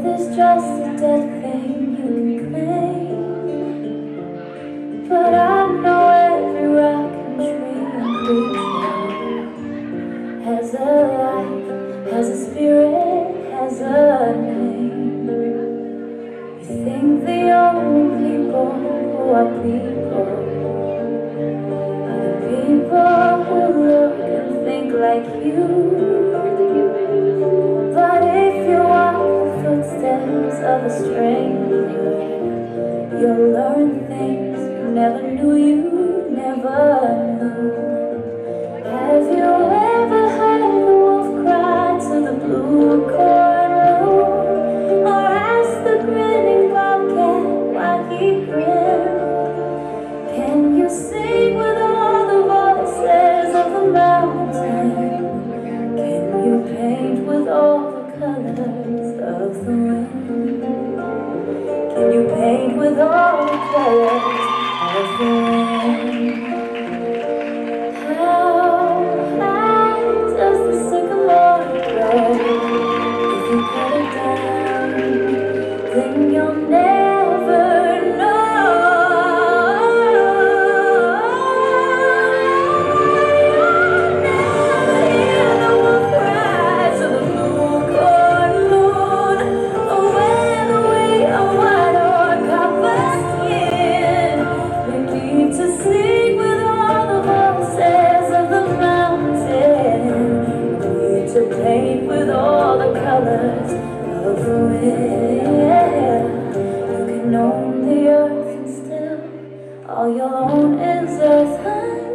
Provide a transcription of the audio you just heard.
is just a dead thing you can claim. But I know every rock and tree and creature has a life, has a spirit, has a name. You think the only people who are people are the people who look and think like you. But if you walk the footsteps of a stranger, you'll learn things you never knew you never knew. Have you ever heard the wolf cry to the blue corn moon? Or ask the grinning bobcat why he grinned? Can you sing with all the voices of the mountain? Can you paint with all the colors of the wind? Can you paint with all the colors of the wind? How high does the sycamore grow? If you cut it down, then you'll never know. You'll never hear the wolf cry to the blue corn moon, or when away a white or copper skin. You need to sing with all the voices of the mountain. You need to paint with all the colors of the wind. You can own the earth and still all you'll own is earth.